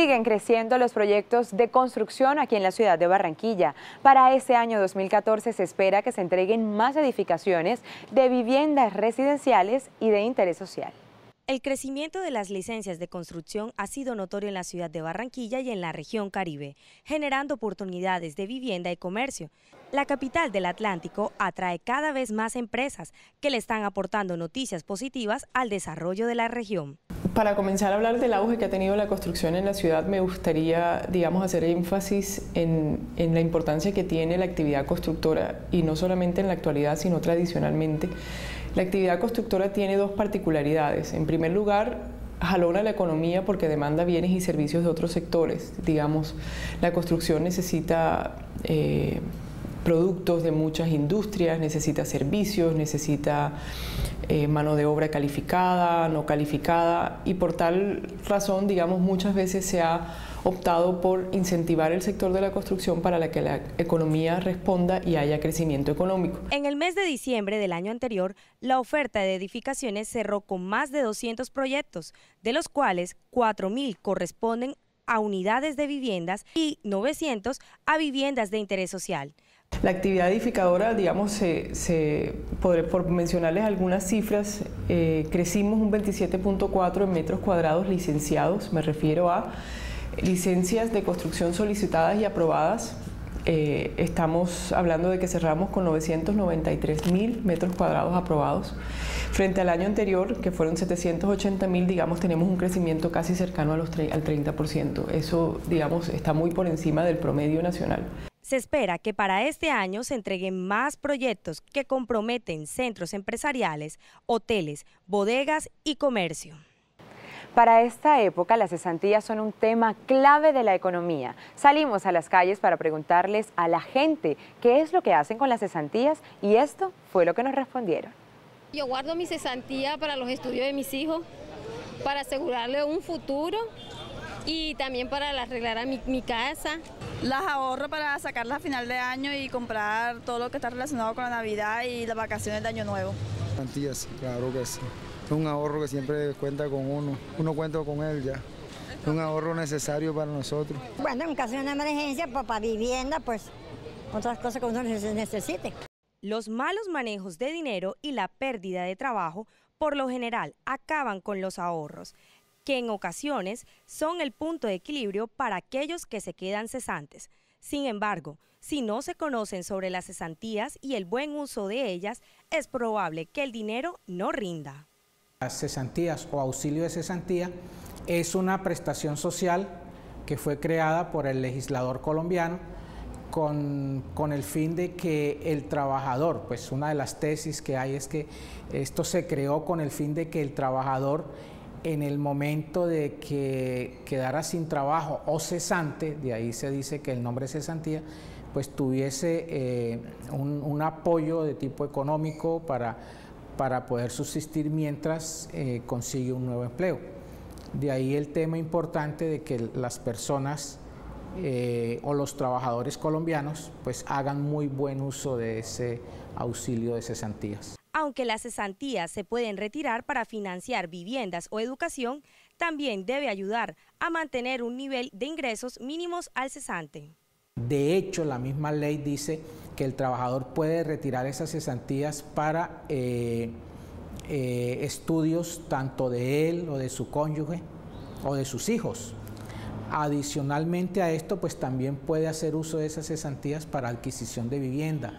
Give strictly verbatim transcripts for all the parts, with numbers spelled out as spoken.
Siguen creciendo los proyectos de construcción aquí en la ciudad de Barranquilla. Para este año dos mil catorce se espera que se entreguen más edificaciones de viviendas residenciales y de interés social. El crecimiento de las licencias de construcción ha sido notorio en la ciudad de Barranquilla y en la región Caribe, generando oportunidades de vivienda y comercio. La capital del Atlántico atrae cada vez más empresas que le están aportando noticias positivas al desarrollo de la región. Para comenzar a hablar del auge que ha tenido la construcción en la ciudad, me gustaría, digamos, hacer énfasis en, en la importancia que tiene la actividad constructora, y no solamente en la actualidad, sino tradicionalmente. La actividad constructora tiene dos particularidades. En primer lugar, jalona la economía porque demanda bienes y servicios de otros sectores. Digamos, la construcción necesita eh, productos de muchas industrias, necesita servicios, necesita eh, mano de obra calificada, no calificada, y por tal razón, digamos, muchas veces se ha optado por incentivar el sector de la construcción para que la economía responda y haya crecimiento económico. En el mes de diciembre del año anterior, la oferta de edificaciones cerró con más de doscientos proyectos, de los cuales cuatro mil corresponden a unidades de viviendas y novecientos a viviendas de interés social. La actividad edificadora, digamos, se, se, por, por mencionarles algunas cifras, eh, crecimos un veintisiete punto cuatro en metros cuadrados licenciados, me refiero a licencias de construcción solicitadas y aprobadas. Eh, estamos hablando de que cerramos con novecientos noventa y tres mil metros cuadrados aprobados. Frente al año anterior, que fueron setecientos ochenta mil, digamos, tenemos un crecimiento casi cercano a los al treinta por ciento. Eso, digamos, está muy por encima del promedio nacional. Se espera que para este año se entreguen más proyectos que comprometen centros empresariales, hoteles, bodegas y comercio. Para esta época, las cesantías son un tema clave de la economía. Salimos a las calles para preguntarles a la gente qué es lo que hacen con las cesantías, y esto fue lo que nos respondieron. Yo guardo mi cesantía para los estudios de mis hijos, para asegurarle un futuro y también para arreglar a mi, mi casa. Las ahorro para sacarlas a final de año y comprar todo lo que está relacionado con la Navidad y las vacaciones de Año Nuevo. Cesantías, claro que sí. Es un ahorro que siempre cuenta con uno, uno cuenta con él ya. Es un ahorro necesario para nosotros. Bueno, en caso de una emergencia, pues, para vivienda, pues otras cosas que uno necesite. Los malos manejos de dinero y la pérdida de trabajo, por lo general, acaban con los ahorros, que en ocasiones son el punto de equilibrio para aquellos que se quedan cesantes. Sin embargo, si no se conocen sobre las cesantías y el buen uso de ellas, es probable que el dinero no rinda. Las cesantías o auxilio de cesantía es una prestación social que fue creada por el legislador colombiano con, con el fin de que el trabajador, pues una de las tesis que hay es que esto se creó con el fin de que el trabajador, en el momento de que quedara sin trabajo o cesante, de ahí se dice que el nombre es cesantía, pues tuviese eh, un, un apoyo de tipo económico para, para poder subsistir mientras eh, consigue un nuevo empleo. De ahí el tema importante de que las personas eh, o los trabajadores colombianos pues hagan muy buen uso de ese auxilio de cesantías. Aunque las cesantías se pueden retirar para financiar viviendas o educación, también debe ayudar a mantener un nivel de ingresos mínimos al cesante. De hecho, la misma ley dice que el trabajador puede retirar esas cesantías para eh, eh, estudios tanto de él o de su cónyuge o de sus hijos. Adicionalmente a esto, pues también puede hacer uso de esas cesantías para adquisición de vivienda.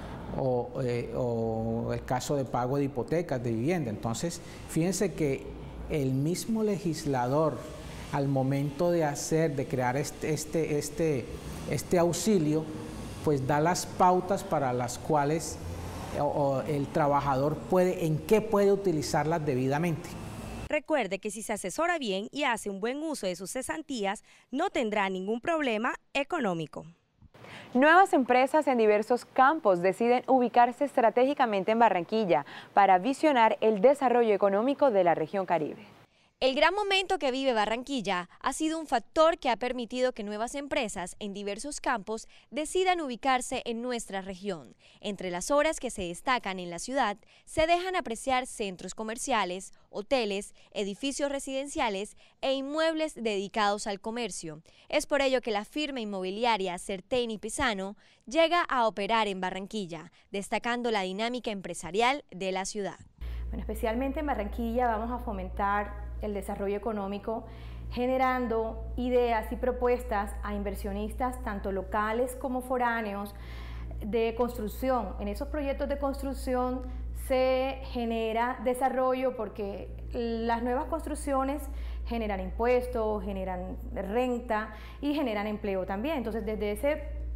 O, eh, o el caso de pago de hipotecas de vivienda. Entonces, fíjense que el mismo legislador, al momento de hacer, de crear este, este, este, este auxilio, pues da las pautas para las cuales o, o el trabajador puede, en qué puede utilizarlas debidamente. Recuerde que si se asesora bien y hace un buen uso de sus cesantías, no tendrá ningún problema económico. Nuevas empresas en diversos campos deciden ubicarse estratégicamente en Barranquilla para visionar el desarrollo económico de la región Caribe. El gran momento que vive Barranquilla ha sido un factor que ha permitido que nuevas empresas en diversos campos decidan ubicarse en nuestra región. Entre las obras que se destacan en la ciudad se dejan apreciar centros comerciales, hoteles, edificios residenciales e inmuebles dedicados al comercio. Es por ello que la firma inmobiliaria Certain y Pisano llega a operar en Barranquilla, destacando la dinámica empresarial de la ciudad. Bueno, especialmente en Barranquilla vamos a fomentar el desarrollo económico, generando ideas y propuestas a inversionistas, tanto locales como foráneos, de construcción. En esos proyectos de construcción se genera desarrollo porque las nuevas construcciones generan impuestos, generan renta y generan empleo también. Entonces, desde ese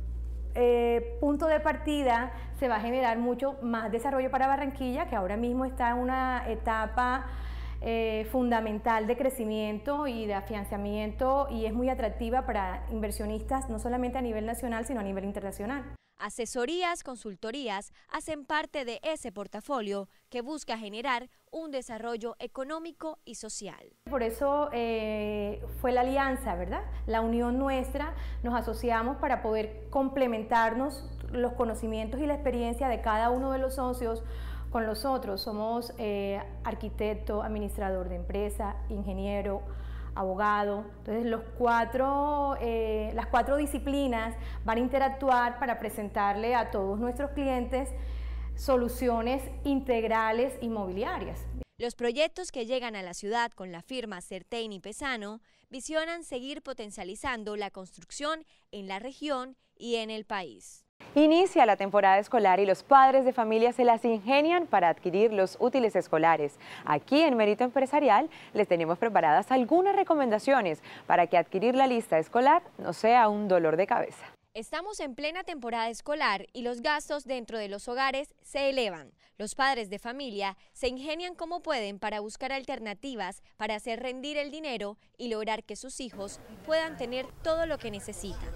Eh, punto de partida se va a generar mucho más desarrollo para Barranquilla, que ahora mismo está en una etapa eh, fundamental de crecimiento y de afianzamiento y es muy atractiva para inversionistas no solamente a nivel nacional sino a nivel internacional. Asesorías, consultorías hacen parte de ese portafolio que busca generar un desarrollo económico y social. Por eso eh, fue la alianza, ¿verdad? La unión nuestra, nos asociamos para poder complementarnos los conocimientos y la experiencia de cada uno de los socios con los otros. Somos eh, arquitecto, administrador de empresa, ingeniero, abogado. Entonces los cuatro, eh, las cuatro disciplinas van a interactuar para presentarle a todos nuestros clientes soluciones integrales inmobiliarias. Los proyectos que llegan a la ciudad con la firma Certain y Pisano visionan seguir potencializando la construcción en la región y en el país. Inicia la temporada escolar y los padres de familia se las ingenian para adquirir los útiles escolares. Aquí en Mérito Empresarial les tenemos preparadas algunas recomendaciones para que adquirir la lista escolar no sea un dolor de cabeza. Estamos en plena temporada escolar y los gastos dentro de los hogares se elevan. Los padres de familia se ingenian como pueden para buscar alternativas para hacer rendir el dinero y lograr que sus hijos puedan tener todo lo que necesitan.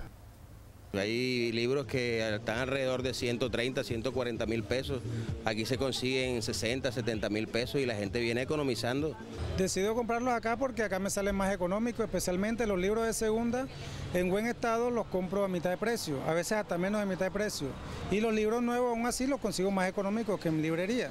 Hay libros que están alrededor de ciento treinta, ciento cuarenta mil pesos. Aquí se consiguen sesenta, setenta mil pesos y la gente viene economizando. Decido comprarlos acá porque acá me salen más económicos, especialmente los libros de segunda en buen estado los compro a mitad de precio, a veces hasta menos de mitad de precio. Y los libros nuevos aún así los consigo más económicos que en librería.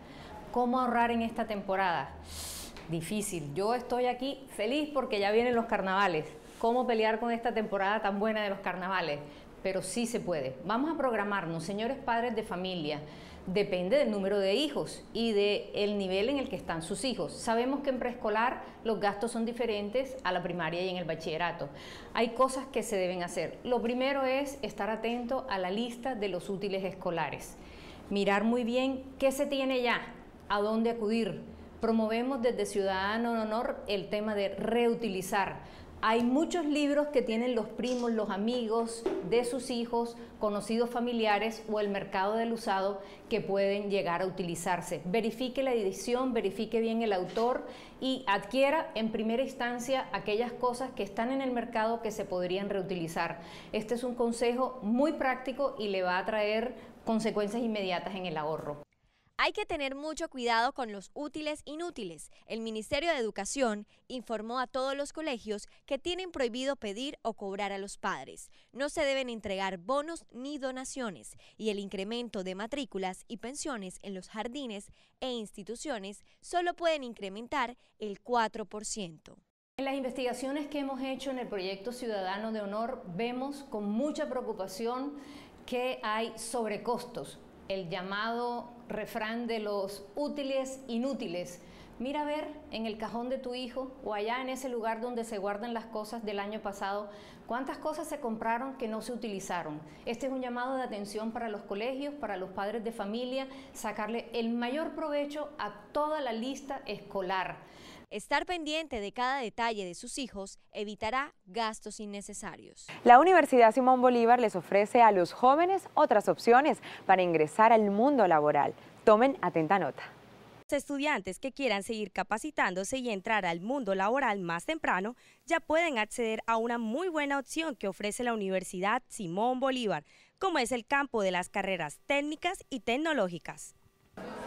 ¿Cómo ahorrar en esta temporada? Difícil. Yo estoy aquí feliz porque ya vienen los carnavales. ¿Cómo pelear con esta temporada tan buena de los carnavales? Pero sí se puede. Vamos a programarnos, señores padres de familia. Depende del número de hijos y del nivel en el que están sus hijos. Sabemos que en preescolar los gastos son diferentes a la primaria y en el bachillerato. Hay cosas que se deben hacer. Lo primero es estar atento a la lista de los útiles escolares. Mirar muy bien qué se tiene ya, a dónde acudir. Promovemos desde Ciudadano de Honor el tema de reutilizar. Hay muchos libros que tienen los primos, los amigos de sus hijos, conocidos familiares o el mercado del usado que pueden llegar a utilizarse. Verifique la edición, verifique bien el autor y adquiera en primera instancia aquellas cosas que están en el mercado que se podrían reutilizar. Este es un consejo muy práctico y le va a traer consecuencias inmediatas en el ahorro. Hay que tener mucho cuidado con los útiles inútiles. El Ministerio de Educación informó a todos los colegios que tienen prohibido pedir o cobrar a los padres. No se deben entregar bonos ni donaciones y el incremento de matrículas y pensiones en los jardines e instituciones solo pueden incrementar el cuatro por ciento. En las investigaciones que hemos hecho en el proyecto Ciudadano de Honor vemos con mucha preocupación que hay sobrecostos. El llamado refrán de los útiles inútiles. Mira a ver en el cajón de tu hijo o allá en ese lugar donde se guardan las cosas del año pasado, cuántas cosas se compraron que no se utilizaron. Este es un llamado de atención para los colegios, para los padres de familia, sacarle el mayor provecho a toda la lista escolar. Estar pendiente de cada detalle de sus hijos evitará gastos innecesarios. La Universidad Simón Bolívar les ofrece a los jóvenes otras opciones para ingresar al mundo laboral. Tomen atenta nota. Los estudiantes que quieran seguir capacitándose y entrar al mundo laboral más temprano ya pueden acceder a una muy buena opción que ofrece la Universidad Simón Bolívar, como es el campo de las carreras técnicas y tecnológicas.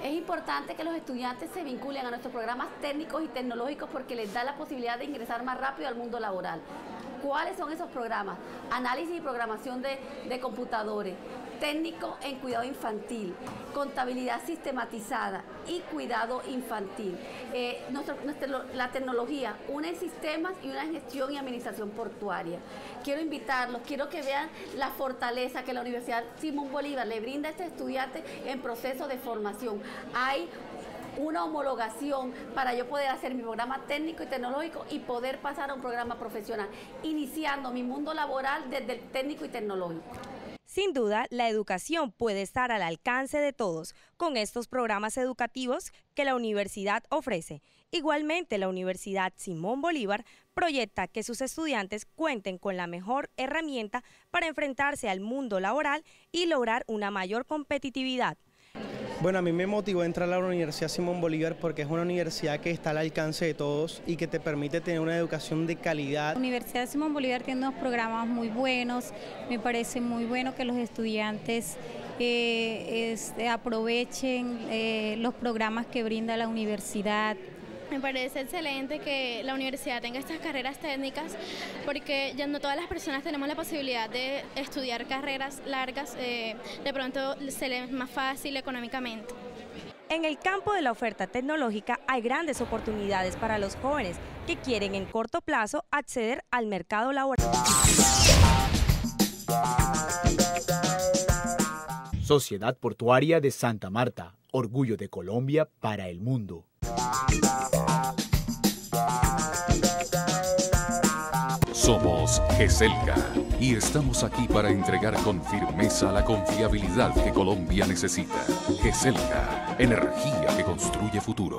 Es importante que los estudiantes se vinculen a nuestros programas técnicos y tecnológicos porque les da la posibilidad de ingresar más rápido al mundo laboral. ¿Cuáles son esos programas? Análisis y programación de, de computadores, técnico en cuidado infantil, contabilidad sistematizada y cuidado infantil. Eh, nuestro, nuestro, la tecnología une sistemas y una gestión y administración portuaria. Quiero invitarlos, quiero que vean la fortaleza que la Universidad Simón Bolívar le brinda a este estudiante en proceso de formación. Hay una homologación para yo poder hacer mi programa técnico y tecnológico y poder pasar a un programa profesional, iniciando mi mundo laboral desde el técnico y tecnológico. Sin duda, la educación puede estar al alcance de todos con estos programas educativos que la universidad ofrece. Igualmente, la Universidad Simón Bolívar proyecta que sus estudiantes cuenten con la mejor herramienta para enfrentarse al mundo laboral y lograr una mayor competitividad. Bueno, a mí me motivó a entrar a la Universidad Simón Bolívar porque es una universidad que está al alcance de todos y que te permite tener una educación de calidad. La Universidad Simón Bolívar tiene unos programas muy buenos, me parece muy bueno que los estudiantes eh, este, aprovechen eh, los programas que brinda la universidad. Me parece excelente que la universidad tenga estas carreras técnicas porque ya no todas las personas tenemos la posibilidad de estudiar carreras largas, eh, de pronto se les es más fácil económicamente. En el campo de la oferta tecnológica hay grandes oportunidades para los jóvenes que quieren en corto plazo acceder al mercado laboral. Sociedad Portuaria de Santa Marta, orgullo de Colombia para el mundo. Somos GESELCA y estamos aquí para entregar con firmeza la confiabilidad que Colombia necesita. GESELCA, energía que construye futuro.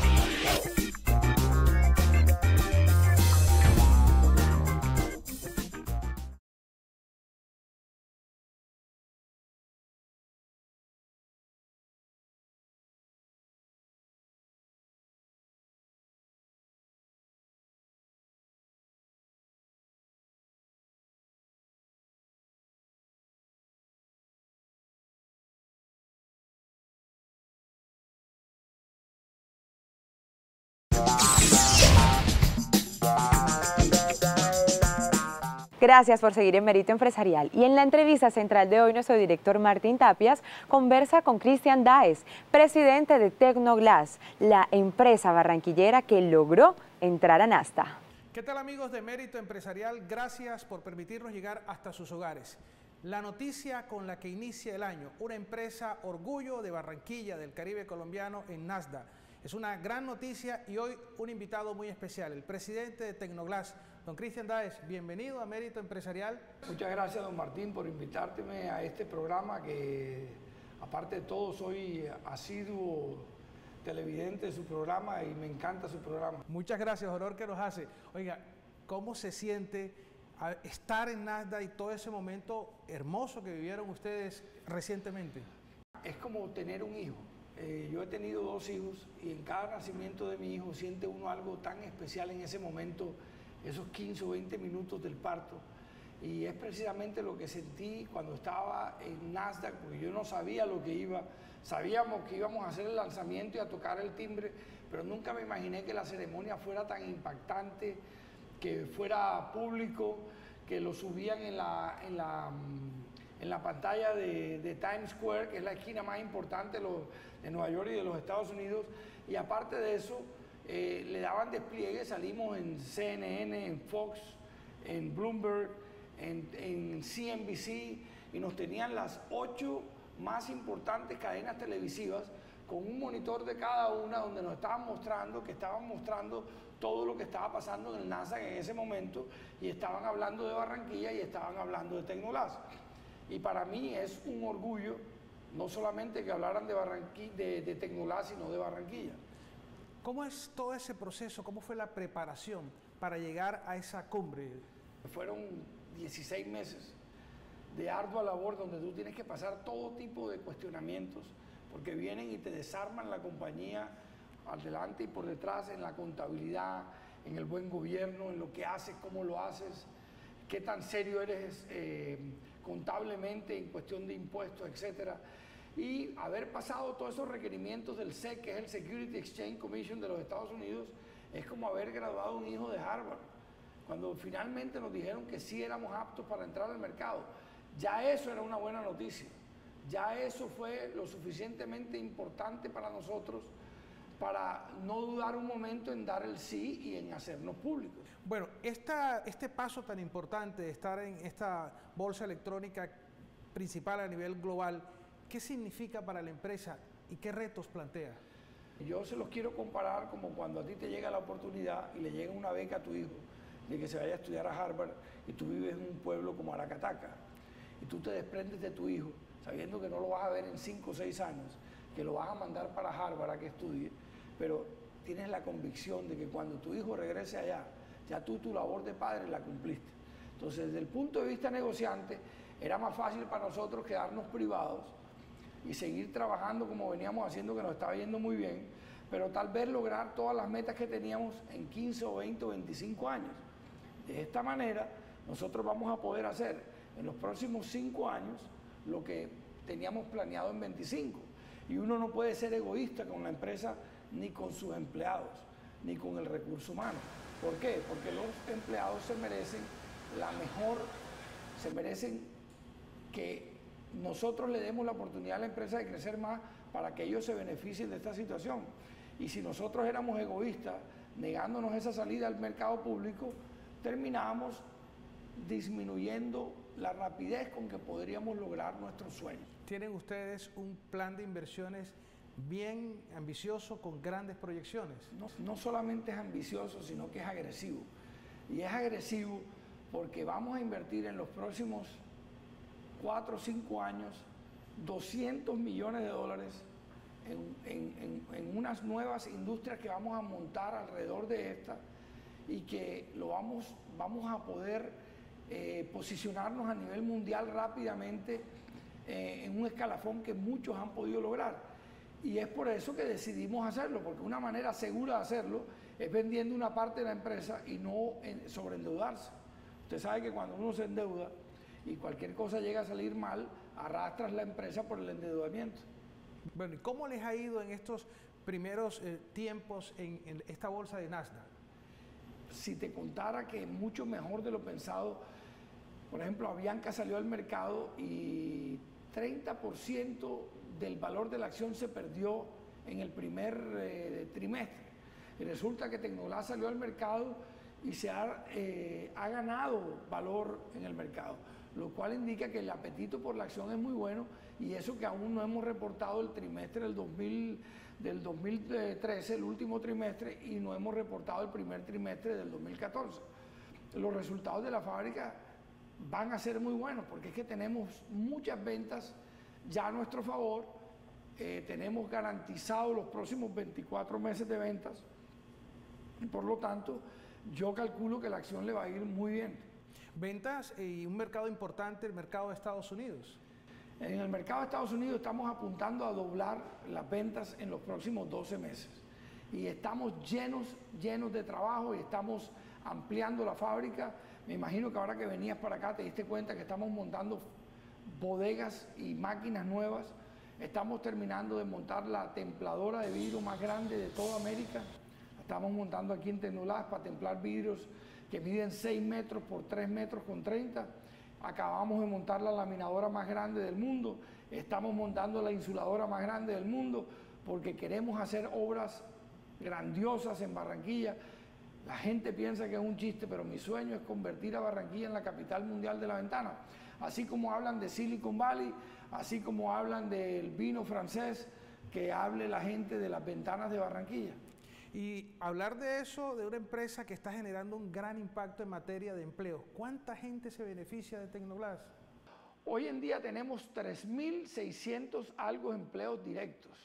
Gracias por seguir en Mérito Empresarial. Y en la entrevista central de hoy, nuestro director Martín Tapias conversa con Cristian Daes, presidente de Tecnoglass, la empresa barranquillera que logró entrar a NASDAQ. ¿Qué tal, amigos de Mérito Empresarial? Gracias por permitirnos llegar hasta sus hogares. La noticia con la que inicia el año, una empresa orgullo de Barranquilla, del Caribe colombiano en NASDAQ. Es una gran noticia y hoy un invitado muy especial, el presidente de Tecnoglass, don Cristian Daes. Bienvenido a Mérito Empresarial. Muchas gracias, don Martín, por invitarme a este programa que, aparte de todo, soy asiduo televidente de su programa y me encanta su programa. Muchas gracias, honor que nos hace. Oiga, ¿cómo se siente estar en NASDAQ y todo ese momento hermoso que vivieron ustedes recientemente? Es como tener un hijo. Eh, yo he tenido dos hijos y en cada nacimiento de mi hijo siente uno algo tan especial en ese momento, esos quince o veinte minutos del parto. Y es precisamente lo que sentí cuando estaba en NASDAQ, porque yo no sabía lo que iba. Sabíamos que íbamos a hacer el lanzamiento y a tocar el timbre, pero nunca me imaginé que la ceremonia fuera tan impactante, que fuera público, que lo subían en la, en la, en la pantalla de, de Times Square, que es la esquina más importante de, los, de Nueva York y de los Estados Unidos. Y aparte de eso, eh, le daban despliegue, salimos en C N N, en Fox, en Bloomberg, en, en C N B C, y nos tenían las ocho más importantes cadenas televisivas con un monitor de cada una donde nos estaban mostrando, que estaban mostrando todo lo que estaba pasando en el NASDAQ en ese momento, y estaban hablando de Barranquilla y estaban hablando de Tecnoglass. Y para mí es un orgullo, no solamente que hablaran de, Barranquilla, de, de Tecnoglass, sino de Barranquilla. ¿Cómo es todo ese proceso? ¿Cómo fue la preparación para llegar a esa cumbre? Fueron dieciséis meses de ardua labor donde tú tienes que pasar todo tipo de cuestionamientos, porque vienen y te desarman la compañía adelante y por detrás, en la contabilidad, en el buen gobierno, en lo que haces, cómo lo haces, qué tan serio eres eh, contablemente en cuestión de impuestos, etcétera. Y haber pasado todos esos requerimientos del S E C, que es el Security Exchange Commission de los Estados Unidos, es como haber graduado un hijo de Harvard. Cuando finalmente nos dijeron que sí éramos aptos para entrar al mercado, ya eso era una buena noticia. Ya eso fue lo suficientemente importante para nosotros para no dudar un momento en dar el sí y en hacernos públicos. Bueno, esta, este paso tan importante de estar en esta bolsa electrónica principal a nivel global, ¿qué significa para la empresa y qué retos plantea? Yo se los quiero comparar como cuando a ti te llega la oportunidad y le llega una beca a tu hijo de que se vaya a estudiar a Harvard y tú vives en un pueblo como Aracataca y tú te desprendes de tu hijo sabiendo que no lo vas a ver en cinco o seis años, que lo vas a mandar para Harvard a que estudie, pero tienes la convicción de que cuando tu hijo regrese allá, ya tú tu labor de padre la cumpliste. Entonces, desde el punto de vista negociante, era más fácil para nosotros quedarnos privados y seguir trabajando como veníamos haciendo, que nos estaba yendo muy bien, pero tal vez lograr todas las metas que teníamos en quince o veinte o veinticinco años. De esta manera, nosotros vamos a poder hacer en los próximos cinco años lo que teníamos planeado en veinticinco. Y uno no puede ser egoísta con la empresa ni con sus empleados, ni con el recurso humano. ¿Por qué? Porque los empleados se merecen la mejor, se merecen que nosotros le demos la oportunidad a la empresa de crecer más para que ellos se beneficien de esta situación. Y si nosotros éramos egoístas, negándonos esa salida al mercado público, terminábamos disminuyendo la rapidez con que podríamos lograr nuestros sueños. Tienen ustedes un plan de inversiones bien ambicioso con grandes proyecciones. No, no solamente es ambicioso, sino que es agresivo. Y es agresivo porque vamos a invertir en los próximos cuatro o cinco años doscientos millones de dólares en, en, en, en unas nuevas industrias que vamos a montar alrededor de esta y que lo vamos, vamos a poder eh, posicionarnos a nivel mundial rápidamente eh, en un escalafón que muchos han podido lograr. Y es por eso que decidimos hacerlo, porque una manera segura de hacerlo es vendiendo una parte de la empresa y no en, sobreendeudarse. Usted sabe que cuando uno se endeuda y cualquier cosa llega a salir mal, arrastras la empresa por el endeudamiento. Bueno, ¿y cómo les ha ido en estos primeros eh, tiempos en, en esta bolsa de Nasdaq? Si te contara que mucho mejor de lo pensado, por ejemplo, Avianca salió al mercado y treinta por ciento del valor de la acción se perdió en el primer eh, trimestre. Y resulta que Tecnolás salió al mercado y se ha, eh, ha ganado valor en el mercado, lo cual indica que el apetito por la acción es muy bueno, y eso que aún no hemos reportado el trimestre del, dos mil, del dos mil trece, el último trimestre, y no hemos reportado el primer trimestre del dos mil catorce. Los resultados de la fábrica van a ser muy buenos porque es que tenemos muchas ventas ya a nuestro favor, eh, tenemos garantizados los próximos veinticuatro meses de ventas y por lo tanto yo calculo que la acción le va a ir muy bien. Ventas y un mercado importante, el mercado de Estados Unidos. En el mercado de Estados Unidos estamos apuntando a doblar las ventas en los próximos doce meses y estamos llenos, llenos de trabajo y estamos ampliando la fábrica. Me imagino que ahora que venías para acá te diste cuenta que estamos montando bodegas y máquinas nuevas. Estamos terminando de montar la templadora de vidrio más grande de toda América. Estamos montando aquí en Tecnolás para templar vidrios que miden seis metros por tres metros con treinta. Acabamos de montar la laminadora más grande del mundo. Estamos montando la insuladora más grande del mundo porque queremos hacer obras grandiosas en Barranquilla. La gente piensa que es un chiste, pero mi sueño es convertir a Barranquilla en la capital mundial de la ventana. Así como hablan de Silicon Valley, así como hablan del vino francés, que hable la gente de las ventanas de Barranquilla. Y hablar de eso, de una empresa que está generando un gran impacto en materia de empleo. ¿Cuánta gente se beneficia de Tecnoglass? Hoy en día tenemos tres mil seiscientos algo empleos directos.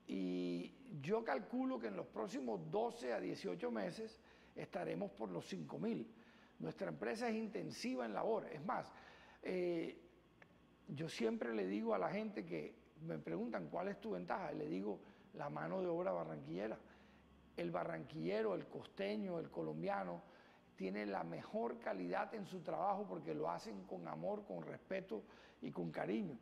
Y yo calculo que en los próximos doce a dieciocho meses estaremos por los cinco mil. Nuestra empresa es intensiva en labor. Es más, eh, yo siempre le digo a la gente que me preguntan cuál es tu ventaja, y le digo la mano de obra barranquillera. El barranquillero, el costeño, el colombiano tiene la mejor calidad en su trabajo porque lo hacen con amor, con respeto y con cariño.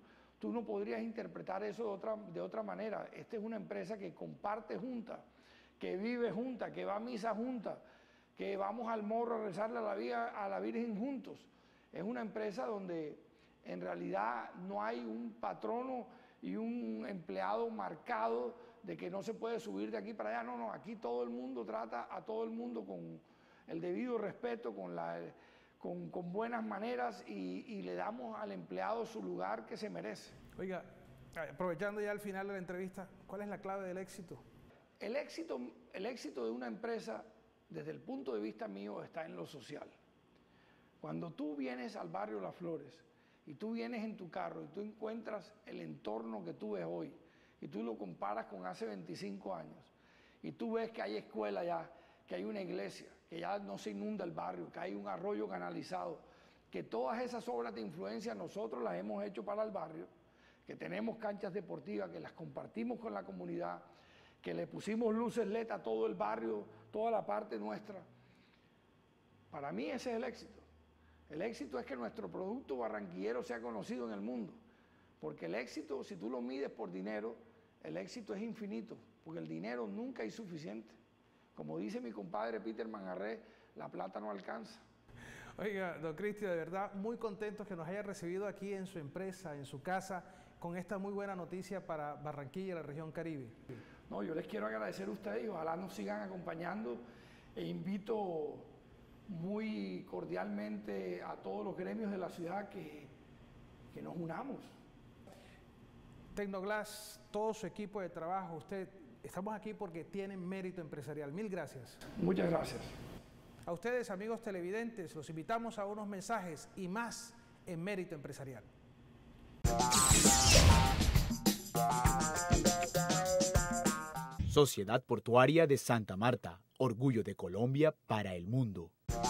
tú no podrías interpretar eso de otra, de otra manera. Esta es una empresa que comparte junta, que vive junta, que va a misa junta, que vamos al morro a rezarle a la, vía, a la Virgen juntos. Es una empresa donde en realidad no hay un patrono y un empleado marcado de que no se puede subir de aquí para allá. No, no, aquí todo el mundo trata a todo el mundo con el debido respeto, con, la, con, con buenas maneras y, y le damos al empleado su lugar que se merece. Oiga, aprovechando ya al final de la entrevista, ¿cuál es la clave del éxito? El éxito, el éxito de una empresa, desde el punto de vista mío, está en lo social. Cuando tú vienes al barrio Las Flores y tú vienes en tu carro y tú encuentras el entorno que tú ves hoy y tú lo comparas con hace veinticinco años y tú ves que hay escuela ya, que hay una iglesia, que ya no se inunda el barrio, que hay un arroyo canalizado, que todas esas obras de influencia nosotros las hemos hecho para el barrio, que tenemos canchas deportivas, que las compartimos con la comunidad, que le pusimos luces L E D a todo el barrio, toda la parte nuestra. Para mí ese es el éxito. El éxito es que nuestro producto barranquillero sea conocido en el mundo, porque el éxito, si tú lo mides por dinero, el éxito es infinito, porque el dinero nunca es suficiente. Como dice mi compadre Peter Manjarrés, la plata no alcanza. Oiga, don Cristi, de verdad, muy contentos que nos haya recibido aquí en su empresa, en su casa, con esta muy buena noticia para Barranquilla y la región Caribe. No, yo les quiero agradecer a ustedes y ojalá nos sigan acompañando e invito muy cordialmente a todos los gremios de la ciudad que, que nos unamos. Tecnoglass, todo su equipo de trabajo, usted, estamos aquí porque tienen mérito empresarial. Mil gracias. Muchas gracias. A ustedes, amigos televidentes, los invitamos a unos mensajes y más en Mérito Empresarial. Sociedad Portuaria de Santa Marta, orgullo de Colombia para el mundo.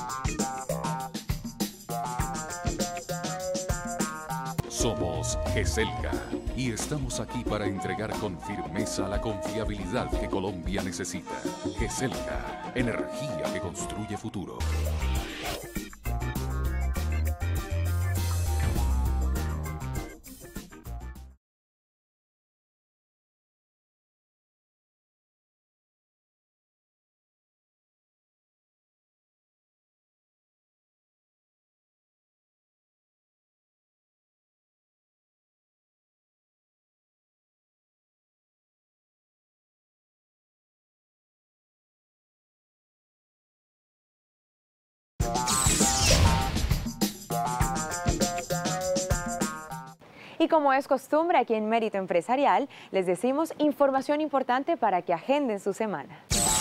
Somos GESELCA y estamos aquí para entregar con firmeza la confiabilidad que Colombia necesita. GESELCA, energía que construye futuro. Y como es costumbre aquí en Mérito Empresarial, les decimos información importante para que agenden su semana.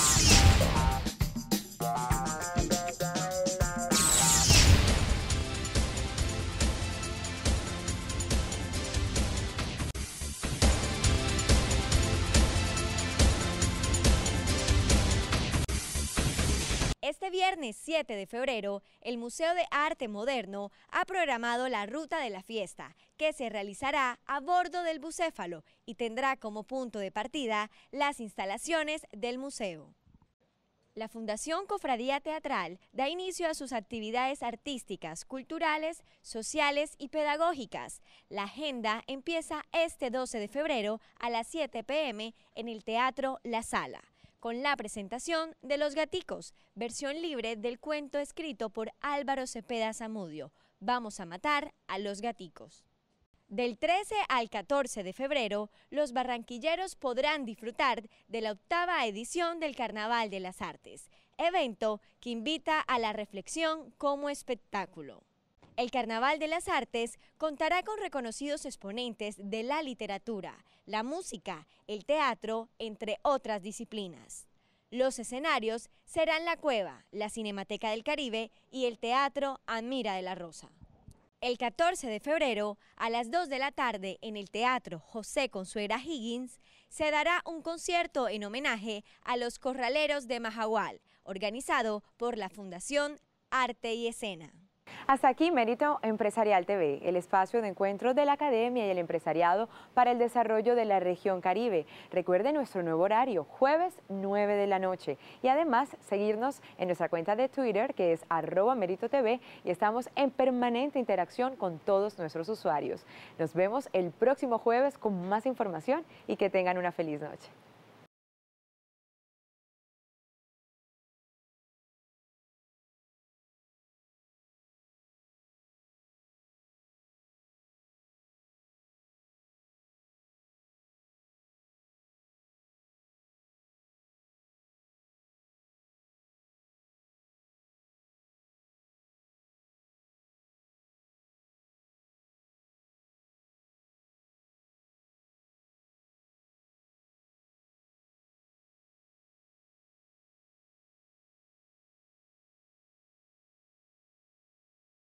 Este viernes siete de febrero, el Museo de Arte Moderno ha programado la Ruta de la Fiesta, que se realizará a bordo del bucéfalo y tendrá como punto de partida las instalaciones del museo. La Fundación Cofradía Teatral da inicio a sus actividades artísticas, culturales, sociales y pedagógicas. La agenda empieza este doce de febrero a las siete p m en el Teatro La Sala, con la presentación de Los Gaticos, versión libre del cuento escrito por Álvaro Cepeda Zamudio, Vamos a matar a los gaticos. Del trece al catorce de febrero, los barranquilleros podrán disfrutar de la octava edición del Carnaval de las Artes, evento que invita a la reflexión como espectáculo. El Carnaval de las Artes contará con reconocidos exponentes de la literatura, la música, el teatro, entre otras disciplinas. Los escenarios serán la Cueva, la Cinemateca del Caribe y el Teatro Admira de la Rosa. El catorce de febrero, a las dos de la tarde, en el Teatro José Consuegra Higgins, se dará un concierto en homenaje a los corraleros de Majagual, organizado por la Fundación Arte y Escena. Hasta aquí Mérito Empresarial T V, el espacio de encuentro de la academia y el empresariado para el desarrollo de la región Caribe. Recuerde nuestro nuevo horario, jueves nueve de la noche. Y además seguirnos en nuestra cuenta de Twitter, que es arroba Mérito T V, y estamos en permanente interacción con todos nuestros usuarios. Nos vemos el próximo jueves con más información y que tengan una feliz noche.